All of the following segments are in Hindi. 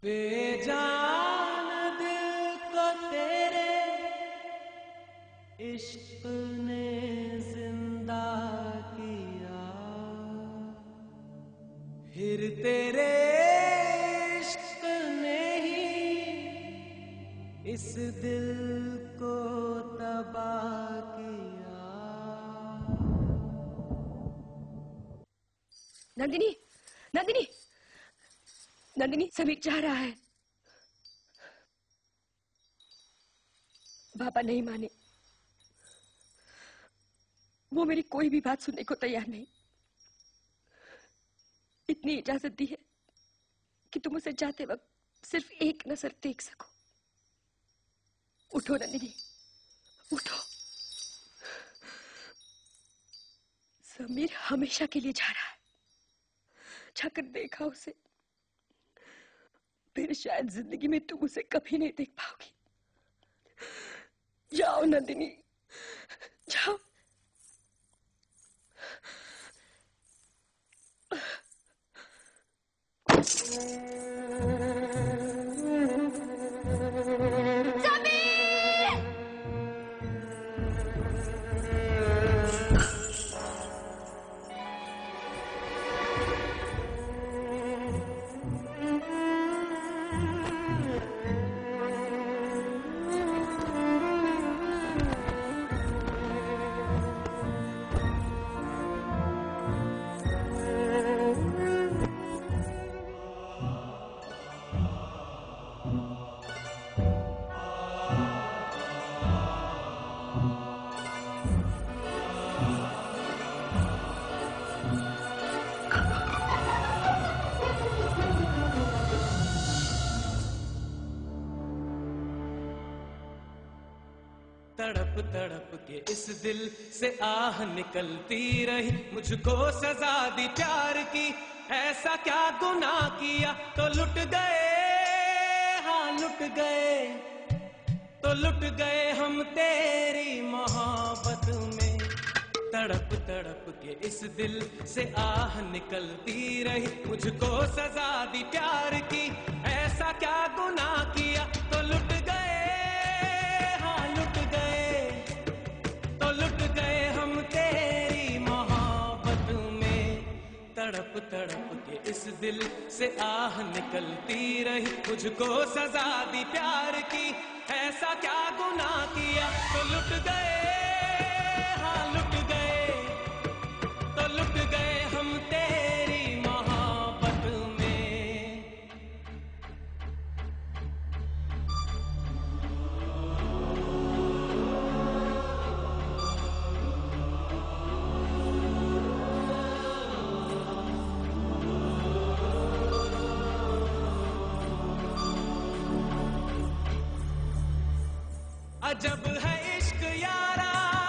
बेजान दिल को तेरे इश्क ने जिंदा किया, फिर तेरे इश्क ने ही इस दिल को तबाह किया। नंदिनी, नंदिनी, नंदिनी, समीर जा रहा है। पापा नहीं माने, वो मेरी कोई भी बात सुनने को तैयार नहीं। इतनी इजाजत दी है कि तुम उसे जाते वक्त सिर्फ एक नजर देख सको। उठो नंदिनी, उठो। समीर हमेशा के लिए जा रहा है। जाकर देखा उसे, फिर शायद जिंदगी में तुम उसे कभी नहीं देख पाओगी। जाओ नंदिनी, जाओ। तड़प तड़प के इस दिल से आह निकलती रही, मुझको सजा दी प्यार की। ऐसा क्या गुनाह किया तो लुट गए, हाँ लुट गए, तो लुट गए हम तेरी मोहब्बत में। तड़प तड़प के इस दिल से आह निकलती रही, मुझको सजा दी प्यार की। ऐसा क्या गुनाह किया तो लुट गए, हाँ लुट गए, तो लुट गए हम तेरी मोहब्बत में। तड़प तड़प के इस दिल से आह निकलती रही, मुझको सजा दी प्यार की। ऐसा क्या गुनाह किया तो लुट गए, हाँ लुट गए, तो लुट गए हम तेरी मोहब्बत में। अजब है इश्क यारा,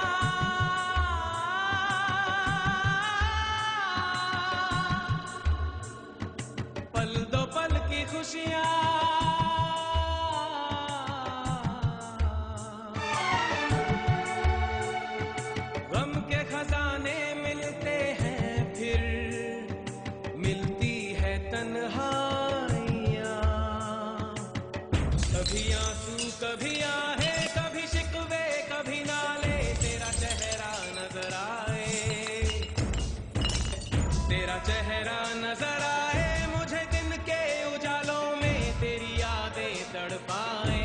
पल दो पल की खुशियां, गम के खजाने मिलते हैं, फिर मिलती है तन्हाइयां। कभी आंसू कभी आहे, कभी शिकवे कभी नाले, तेरा चेहरा नजर आए, तेरा चेहरा नजर आए मुझे दिन के उजालों में। तेरी यादें तड़पाए,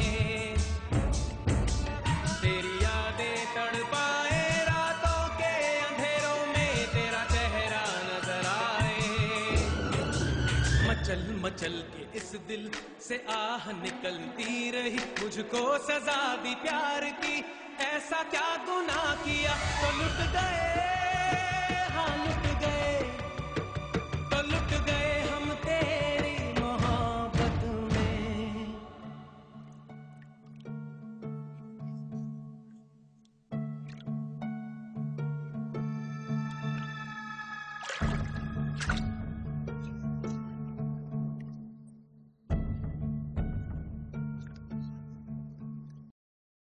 तेरी यादें तड़पाए, रातों के अंधेरों में तेरा चेहरा नजर आए। मचल मचल के इस दिल से आह निकलती रही, मुझको सजा दी प्यार की। ऐसा क्या गुनाह किया तो लुट गए,